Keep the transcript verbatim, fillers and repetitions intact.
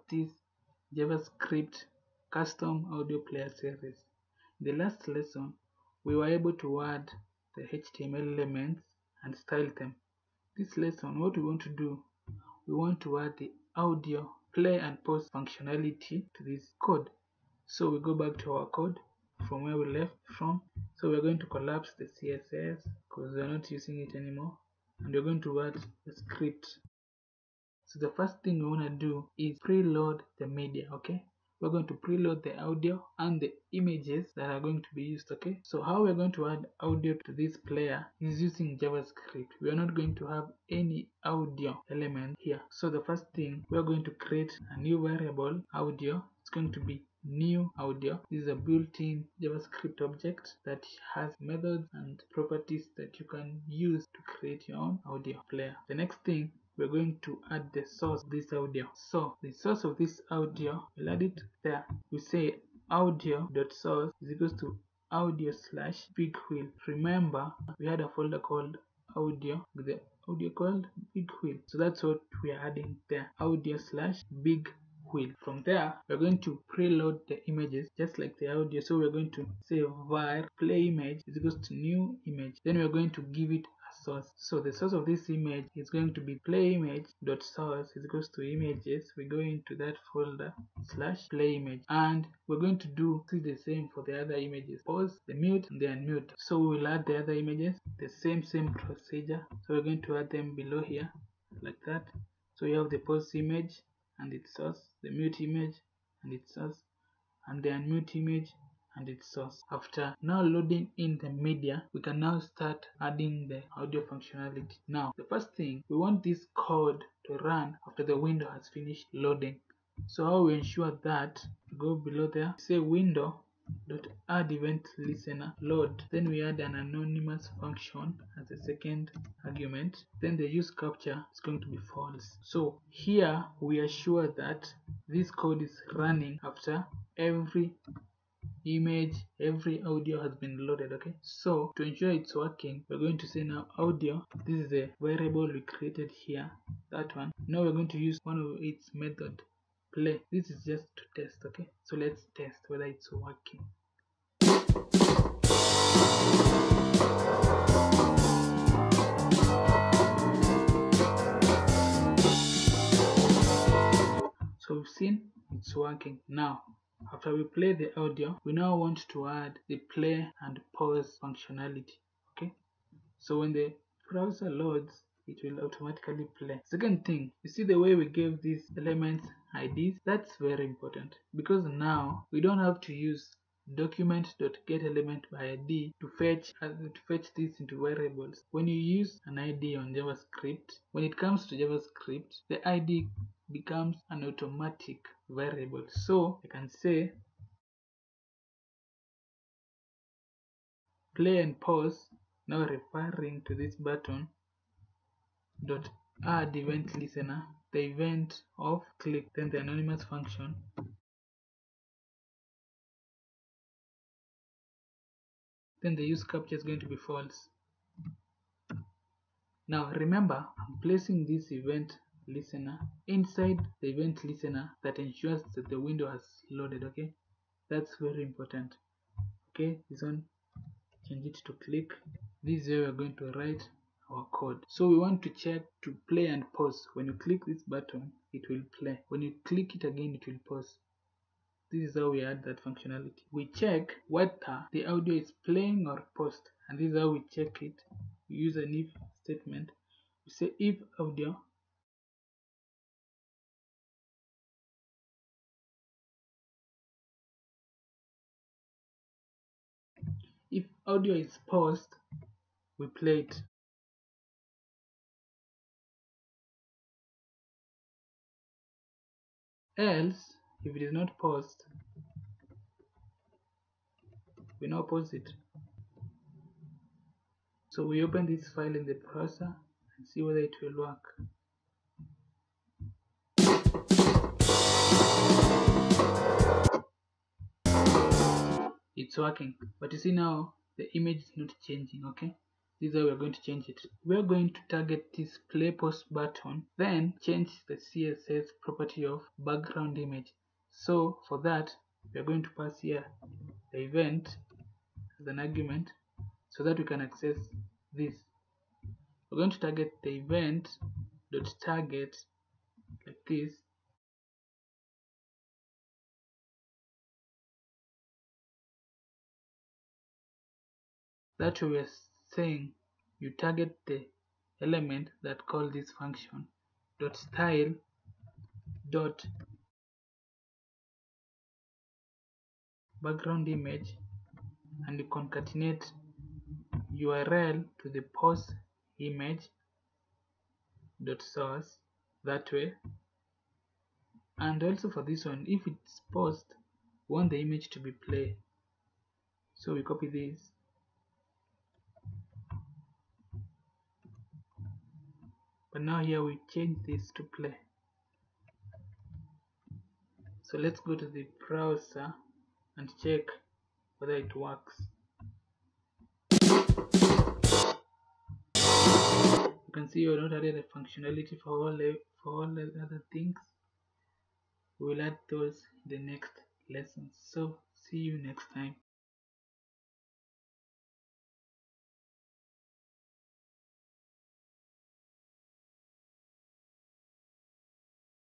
this JavaScript custom audio player series. In the last lesson, we were able to add the H T M L elements and style them. This lesson, what we want to do, we want to add the audio play and pause functionality to this code. So we go back to our code from where we left from. So we're going to collapse the C S S because we're not using it anymore, and we're going to add the script. So the first thing we want to do is preload the media. Okay, we're going to preload the audio and the images that are going to be used. Okay, so how we're going to add audio to this player is using JavaScript. We are not going to have any audio element here. So the first thing, we're going to create a new variable audio. It's going to be new audio. This is a built-in JavaScript object that has methods and properties that you can use to create your own audio player. The next thing, we're going to add the source of this audio. So the source of this audio, we'll add it there. We say audio.source is equals to audio slash big wheel. Remember, we had a folder called audio with the audio called big wheel. So that's what we are adding there, audio slash big wheel. From there, we're going to preload the images just like the audio. So we're going to say var play image is equals to new image. Then we're going to give it a source. So the source of this image is going to be play image dot source is equals to images. We go into that folder slash play image, and we're going to do the same for the other images, pause, the mute, and the unmute. So we will add the other images, the same same procedure. So we're going to add them below here like that. So you have the pause image and its source, the mute image and its source, and the unmute image and its source. After now loading in the media, we can now start adding the audio functionality. Now, the first thing, we want this code to run after the window has finished loading. So how we ensure that, go below there, say window dot add event listener load. Then we add an anonymous function as a second argument. Then the use capture is going to be false. So here we assure that this code is running after every image, every audio has been loaded. Okay, so to ensure it's working, we're going to say now audio, this is the variable we created here, that one. Now we're going to use one of its method, play. This is just to test. Okay, so let's test whether it's working. So we've seen it's working. Now after we play the audio, we now want to add the play and pause functionality. Okay, so when the browser loads, it will automatically play. Second thing, you see the way we gave these elements I Ds? That's very important, because now we don't have to use document.getElement by I D to fetch uh, to fetch this into variables. When you use an I D on JavaScript, when it comes to JavaScript, the I D becomes an automatic variable. So I can say play and pause, now referring to this button, dot add event listener, the event of click, then the anonymous function, then the use capture is going to be false. Now remember, I'm placing this event listener inside the event listener that ensures that the window has loaded. Okay, that's very important. Okay, this one, change it to click. This is where we're going to write our code. So we want to check to play and pause. When you click this button, it will play. When you click it again, it will pause. This is how we add that functionality. We check whether the audio is playing or paused, and this is how we check it. We use an if statement. We say if audio if audio is paused, we play it. Else, if it is not paused, we now pause it. So we open this file in the browser and see whether it will work. It's working, but you see now the image is not changing. Okay, This is how we are going to change it. We are going to target this play post button, then change the C S S property of background image. So for that, we are going to pass here the event as an argument so that we can access this. We're going to target the event dot target like this. That way we are saying you target the element that call this function dot style dot background image, and you concatenate U R L to the post image dot source that way. And also for this one, if it's post, we want the image to be play, so we copy this, but now here we change this to play. So let's go to the browser and check whether it works. You can see we're not added a functionality for all the, for all the other things. We will add those in the next lesson. So see you next time.